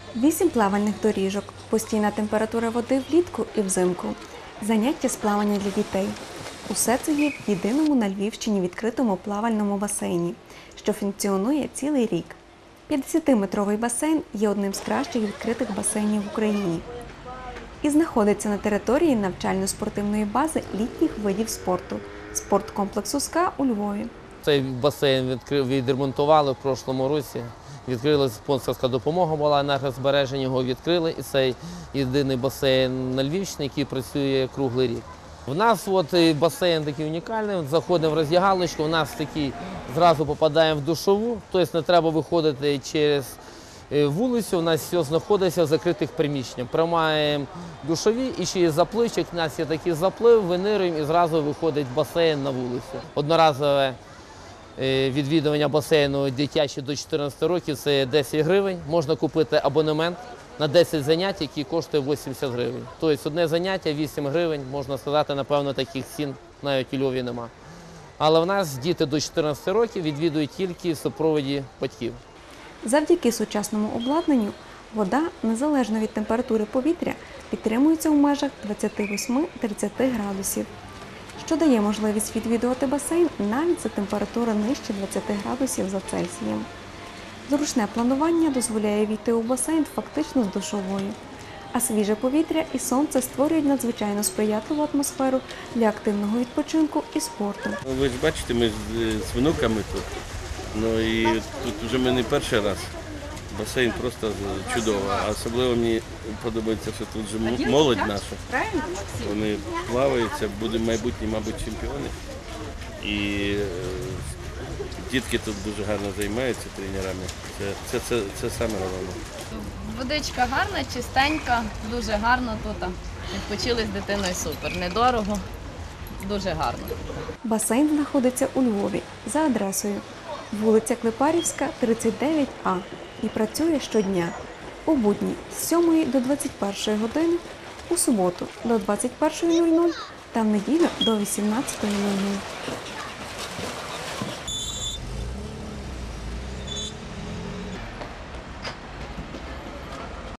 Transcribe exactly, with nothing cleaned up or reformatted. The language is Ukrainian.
Вісім плавальних доріжок, постійна температура води влітку і взимку, заняття з плавання для дітей. Усе це є в єдиному на Львівщині відкритому плавальному басейні, що функціонує цілий рік. п'ятдесятиметровий басейн є одним з кращих відкритих басейнів в Україні і знаходиться на території навчально-спортивної бази літніх видів спорту спорткомплексу «СКА» у Львові. Цей басейн відремонтували в прошлому році. Відкрили, спонсорська допомога була, енергозбереження, його відкрили. І цей єдиний басейн на Львівщині, який працює круглий рік. У нас от басейн такий унікальний, заходимо в роздягалочку, у нас такий, зразу попадаємо в душову, тобто не треба виходити через вулицю, у нас все знаходиться в закритих приміщеннях. Приймаємо душові і ще є запливчик, у нас є такий заплив, винируємо і зразу виходить басейн на вулицю. Одноразове відвідування басейну дитячі до чотирнадцяти років – це десять гривень. Можна купити абонемент на десять занять, який коштує вісімдесят гривень. Тобто одне заняття – вісім гривень, можна сказати, напевно, таких цін навіть у Львові нема. Але в нас діти до чотирнадцяти років відвідують тільки в супроводі батьків. Завдяки сучасному обладнанню вода, незалежно від температури повітря, підтримується в межах двадцяти восьми - тридцяти градусів, що дає можливість відвідувати басейн навіть за температури нижче двадцяти градусів за Цельсієм. Зручне планування дозволяє війти у басейн фактично з душовою, а свіже повітря і сонце створюють надзвичайно сприятливу атмосферу для активного відпочинку і спорту. Ви ж бачите, ми з внуками тут, ну і тут вже ми не перший раз. Басейн просто чудово, а особливо мені подобається, що тут вже молодь наша. Вони плаваються, будуть майбутні, мабуть, чемпіони. І дітки тут дуже гарно займаються тренерами. Це, це, це, це саме головне. Водичка гарна, чистенька, дуже гарно тут. Відпочили з дитиною супер. Недорого, дуже гарно. Басейн знаходиться у Львові за адресою вулиця Клепарівська, тридцять дев'ять А і працює щодня. У будні з сьомої до двадцять першої години, у суботу до двадцять першої нуль нуль та в неділю до вісімнадцятої нуль нуль.